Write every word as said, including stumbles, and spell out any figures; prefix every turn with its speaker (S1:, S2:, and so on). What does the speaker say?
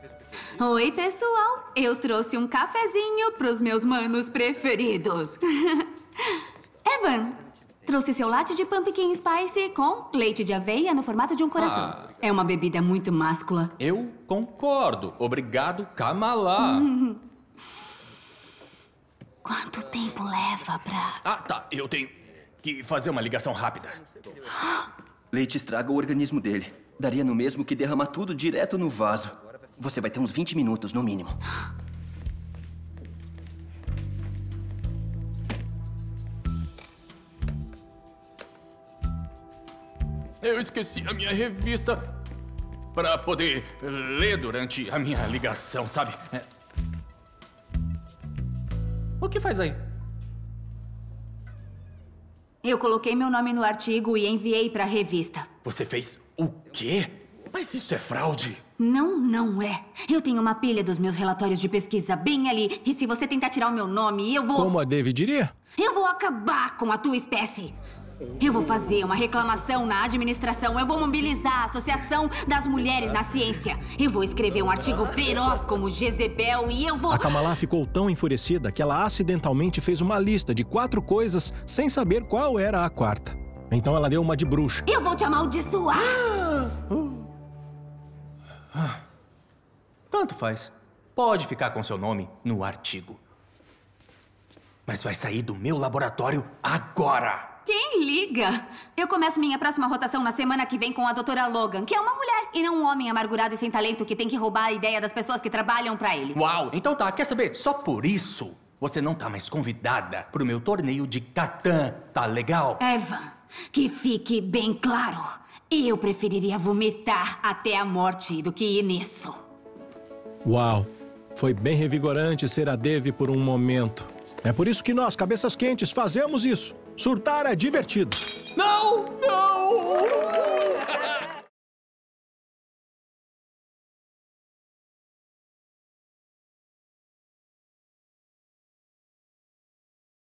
S1: Oi, pessoal. Eu trouxe um cafezinho pros meus manos preferidos. Evan, trouxe seu latte de pumpkin spice com leite de aveia no formato de um coração. Ah. É uma bebida muito máscula.
S2: Eu concordo. Obrigado, Kamala.
S1: Hum. Quanto tempo leva pra...
S2: Ah, tá. Eu tenho que fazer uma ligação rápida.
S3: Leite estraga o organismo dele. Daria no mesmo que derramar tudo direto no vaso. Você vai ter uns vinte minutos, no mínimo.
S2: Eu esqueci a minha revista para poder ler durante a minha ligação, sabe? É. O que faz aí?
S1: Eu coloquei meu nome no artigo e enviei para a revista.
S2: Você fez o quê? Mas isso é fraude.
S1: Não, não é. Eu tenho uma pilha dos meus relatórios de pesquisa bem ali. E se você tentar tirar o meu nome, eu vou...
S4: Como a Dave diria?
S1: Eu vou acabar com a tua espécie. Eu vou fazer uma reclamação na administração. Eu vou mobilizar a Associação das Mulheres na Ciência. Eu vou escrever um artigo feroz como Jezebel e eu vou...
S4: A Kamala ficou tão enfurecida que ela acidentalmente fez uma lista de quatro coisas sem saber qual era a quarta. Então ela deu uma de bruxa.
S1: Eu vou te amaldiçoar!
S2: Ah, uh. ah. Tanto faz. Pode ficar com seu nome no artigo. Mas vai sair do meu laboratório agora!
S1: Quem liga? Eu começo minha próxima rotação na semana que vem com a doutora Logan, que é uma mulher e não um homem amargurado e sem talento que tem que roubar a ideia das pessoas que trabalham pra ele.
S2: Uau! Então tá, quer saber? Só por isso você não tá mais convidada pro meu torneio de Catan, tá legal?
S1: Evan, que fique bem claro. Eu preferiria vomitar até a morte do que ir nisso.
S4: Uau! Foi bem revigorante ser a Dave por um momento. É por isso que nós, cabeças quentes, fazemos isso. Surtar é divertido.
S2: Não! Não!